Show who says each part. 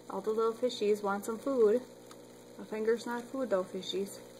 Speaker 1: All the little fishies want some food. A finger's not food though, fishies.